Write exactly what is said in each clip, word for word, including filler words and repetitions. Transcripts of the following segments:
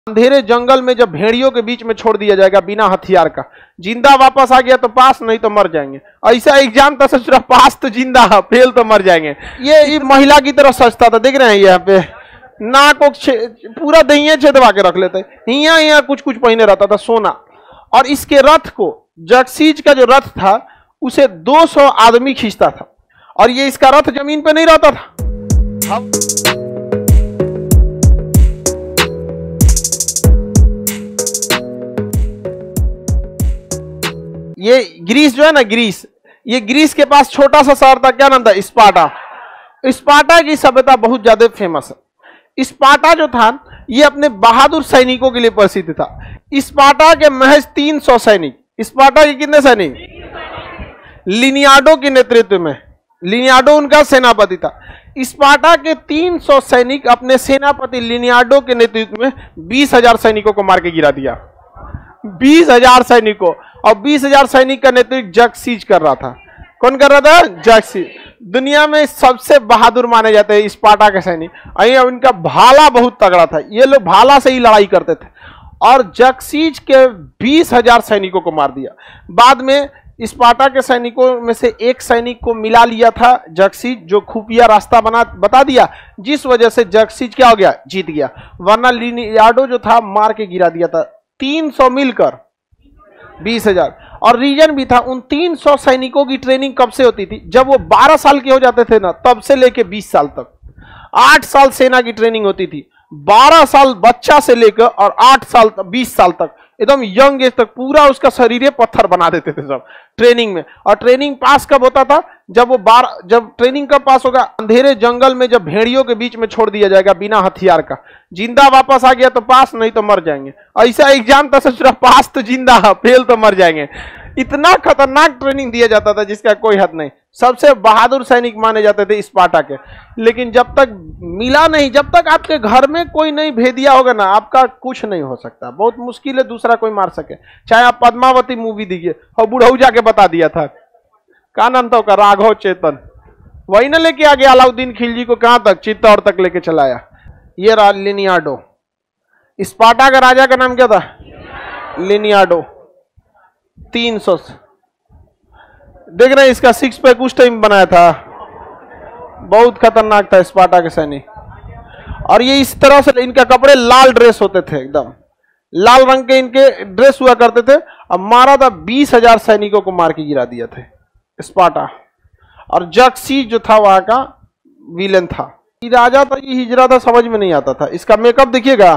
अंधेरे जंगल में जब भेड़ियों के बीच में छोड़ दिया जाएगा बिना हथियार का, जिंदा वापस आ गया तो पास, नहीं तो मर जाएंगे। ऐसा एग्जाम था, सोच रहा पास तो जिंदा, फेल तो मर जाएंगे। ये, ये महिला की तरह सजता था, देख रहे हैं यहाँ पे नाक को पूरा दहिया छेदवा के रख लेते, यहाँ यहाँ कुछ कुछ पहने रहता था सोना। और इसके रथ को, जगसीज का जो रथ था उसे दो सौ आदमी खींचता था, और ये इसका रथ जमीन पे नहीं रहता था। अब ये ग्रीस जो है ना, ग्रीस, ये ग्रीस के पास छोटा सा शहर था, क्या नाम था? स्पार्टा। स्पार्टा की सभ्यता बहुत ज्यादा फेमस है। स्पार्टा जो था ये अपने बहादुर सैनिकों के लिए प्रसिद्ध था। स्पार्टा के महज तीन सौ सैनिक, स्पार्टा के कितने सैनिक? लिनियाडो के नेतृत्व में, लिनियाडो उनका सेनापति था। स्पार्टा के तीन सौ सैनिक अपने सेनापति लिनियाडो के नेतृत्व में बीस हजार सैनिकों को मार के गिरा दिया। बीस हजार सैनिकों, और बीस हजार सैनिक का नेतृत्व जगसीज कर रहा था। कौन कर रहा था? जगसीज। दुनिया में सबसे बहादुर माने जाते हैं स्पार्टा के सैनिक। इनका भाला बहुत तगड़ा था, ये लोग भाला से ही लड़ाई करते थे, और जगसीज के बीस हजार सैनिकों को मार दिया। बाद में स्पार्टा के सैनिकों में से एक सैनिक को मिला लिया था जगसीज, जो खुफिया रास्ता बना बता दिया, जिस वजह से जगसीज क्या हो गया? जीत गया। वरना लिनियाडो जो था मार के गिरा दिया था। तीन सौ मिलकर बीस हजार। और रीजन भी था, उन तीन सौ सैनिकों की ट्रेनिंग कब से होती थी? जब वो बारह साल के हो जाते थे ना, तब से लेके बीस साल तक। आठ साल सेना की ट्रेनिंग होती थी, बारह साल बच्चा से लेकर और आठ साल बीस साल तक, एकदम यंग एज तक पूरा उसका शरीर पत्थर बना देते थे सब ट्रेनिंग में। और ट्रेनिंग पास कब होता था? जब वो बारह जब ट्रेनिंग कब पास होगा? अंधेरे जंगल में जब भेड़ियों के बीच में छोड़ दिया जाएगा बिना हथियार का, जिंदा वापस आ गया तो पास, नहीं तो मर जाएंगे। ऐसा एग्जाम था, सोच रहा पास तो जिंदा, फेल तो मर जाएंगे। इतना खतरनाक ट्रेनिंग दिया जाता था जिसका कोई हद नहीं। सबसे बहादुर सैनिक माने जाते थे स्पार्टा के। लेकिन जब तक मिला नहीं, जब तक आपके घर में कोई नहीं भेदिया होगा ना, आपका कुछ नहीं हो सकता। बहुत मुश्किल है दूसरा कोई मार सके। चाहे आप पद्मावती मूवी देखिए, और बुढ़ऊ जाके बता दिया था, क्या नाम था उसका? राघव चेतन। वही ना लेके आ गया अलाउद्दीन खिलजी को, कहां तक? चित्तौड़ तक लेके चलाया। ये रहा लिनियाडो। स्पार्टा का राजा का नाम क्या था? लिनियाडो। तीन सौ देख रहे हैं, इसका सिक्स पैक उस टाइम बनाया था, बहुत खतरनाक था स्पार्टा के सैनिक। और ये इस तरह से, इनका कपड़े लाल ड्रेस होते थे, एकदम लाल रंग के इनके ड्रेस हुआ करते थे। अब मारा था, बीस हजार सैनिकों को मार के गिरा दिया थे स्पार्टा। और जगसीज जो था वहां का विलेन था। ये राजा था, ये हिजरा था, समझ में नहीं आता था। इसका मेकअप देखिएगा,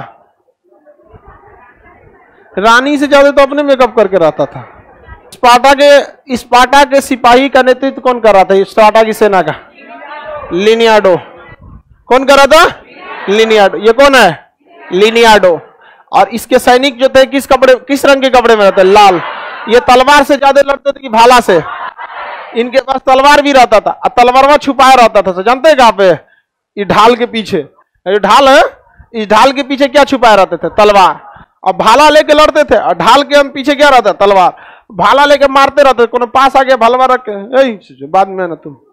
रानी से ज्यादा तो अपने मेकअप करके रहता था। स्पार्टा के स्पार्टा के सिपाही का नेतृत्व कौन कर रहा था? स्पार्टा की सेना का लिनियाडो। कौन कर रहा था? लिनियाडो। ये कौन है? लिनियाडो। और इसके सैनिक जो थे किस कपड़े, किस रंग के कपड़े में रहते? लाल। ये तलवार से ज्यादा लड़ते थे कि भाला से? इनके पास तलवार भी रहता था, और तलवार छुपाया रहता था। जानते हैं कहां पे? इस ढाल के पीछे। ये ढाल है, इस ढाल के पीछे क्या छुपाए रहते थे? तलवार। और भाला लेके लड़ते थे, और ढाल के हम पीछे क्या रहता? तलवार। भाला लेके मारते रहते, कोनो पास आ गया भालवा रख के, बाद में ना तुम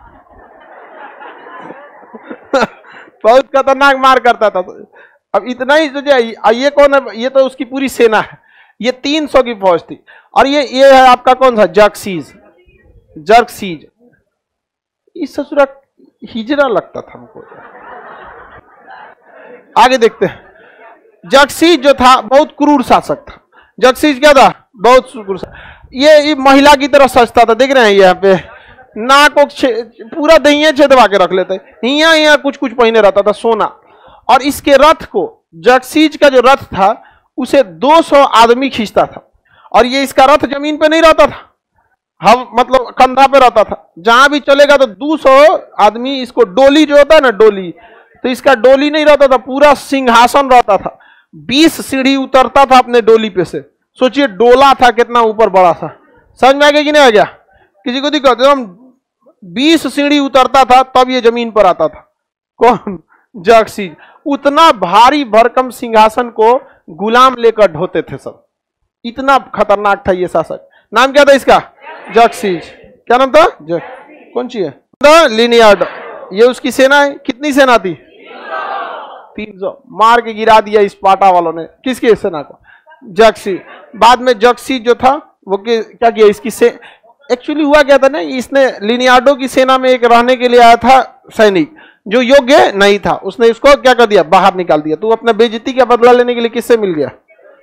बहुत खतरनाक मार करता था। अब इतना ही सोचे, ये कौन है? ये तो उसकी पूरी सेना है। ये तीन सौ की फौज थी। और ये ये है आपका कौन सा? जगसीज। जगसीज इस ससुरा हिजरा लगता था हमको। आगे देखते हैं। जगसीज जो था बहुत क्रूर शासक था। जगसीज क्या था? बहुत क्रूर। ये, ये महिला की तरह सजता था, देख रहे हैं यहाँ पे नाक को पूरा दहिया छेदवा के रख लेते, यहाँ यहाँ कुछ कुछ पहने रहता था सोना। और इसके रथ को, जगसीज का जो रथ था उसे दो सौ आदमी खींचता था, और ये इसका रथ जमीन पे नहीं रहता था, हम मतलब कंधा पे रहता था। जहां भी चलेगा तो दो सौ आदमी, इसको डोली जो होता है ना, डोली, तो इसका डोली नहीं रहता था, पूरा सिंहासन रहता था। बीस सीढ़ी उतरता था अपने डोली पे से। सोचिए डोला था कितना ऊपर बड़ा सा। समझ में आ गया कि नहीं आ गया? किसी को दिक्कत? हम बीस सीढ़ी उतरता था तब ये जमीन पर आता था। कौन? जगसीज। उतना भारी भरकम सिंहासन को गुलाम लेकर ढोते थे सब। इतना खतरनाक था ये शासक। नाम क्या था इसका? जगसीज। क्या नाम था? जग कौन सी है? लिनियाडो। ये उसकी सेना है। कितनी सेना थी? तीन सौ मार के गिरा दिया स्पार्टा वालों ने। किसके सेना को? जक्सी। बाद में जक्सी जो था वो क्या किया, इसकी से एक्चुअली हुआ क्या था ना, इसने लिनियार्डो की सेना में एक रहने के लिए आया था सैनिक जो योग्य नहीं था, उसने इसको क्या कर दिया, बाहर निकाल दिया। तो अपने बेइज्जती का बदला लेने के लिए किससे मिल गया?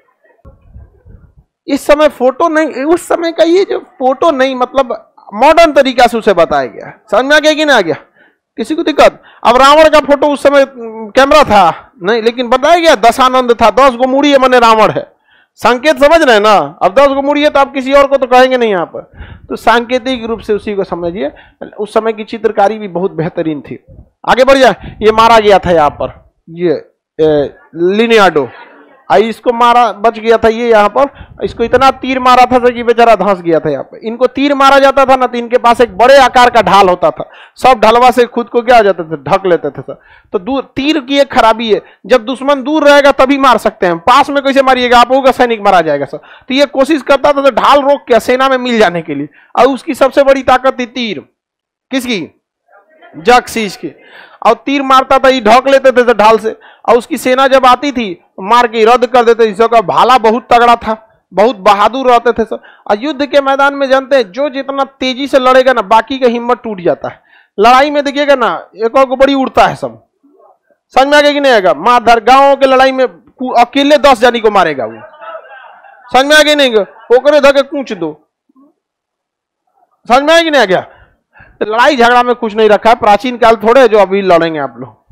इस समय फोटो नहीं, उस समय का ये जो फोटो नहीं, मतलब मॉडर्न तरीका से उसे बताया गया। समझ में आ गया कि नहीं आ गया? किसी को दिक्कत? अब रावण का फोटो उस समय कैमरा था नहीं, लेकिन बताया गया दशानंद था, दस गो मुड़ी मैंने रावण है, संकेत समझ रहे हैं ना। अब दस गो मुड़ी है तो आप किसी और को तो कहेंगे नहीं यहाँ पर, तो सांकेतिक रूप से उसी को समझिए। उस समय की चित्रकारी भी बहुत बेहतरीन थी। आगे बढ़ जाए। ये मारा गया था यहाँ पर, ये लिनियार्डो, आई इसको मारा, बच गया था ये यहाँ पर, इसको इतना तीर मारा था कि बेचारा धंस गया था यहाँ पर। इनको तीर मारा जाता था ना तो इनके पास एक बड़े आकार का ढाल होता था, सब ढलवा से खुद को क्या हो जाते थे, ढक लेते थे सर। तो दूर तीर की एक खराबी है, जब दुश्मन दूर रहेगा तभी मार सकते हैं, पास में कैसे मारिएगा, आप होगा सैनिक मारा जाएगा सर। तो ये कोशिश करता था तो ढाल रोक के सेना में मिल जाने के लिए, और उसकी सबसे बड़ी ताकत थी तीर। किसकी? जक्सीस की। और तीर मारता था, ये ढक लेते थे ढाल से, और उसकी सेना जब आती थी मार के रद्द कर देते। इसका भाला बहुत तगड़ा था, बहुत बहादुर रहते थे सब। और युद्ध के मैदान में जानते हैं जो जितना तेजी से लड़ेगा ना, बाकी का हिम्मत टूट जाता है। लड़ाई में देखिएगा ना, एक और को बड़ी उड़ता है सब। समझ में आ गया कि नहीं आएगा? माधर गांव के लड़ाई में अकेले दस जानी को मारेगा वो। समझ में आ गया नहीं? ओकरे धके कूच दो। समझ में आ गया कि नहीं आ गया? लड़ाई झगड़ा में कुछ नहीं रखा है, प्राचीन काल थोड़े जो अभी लड़ेंगे आप लोग।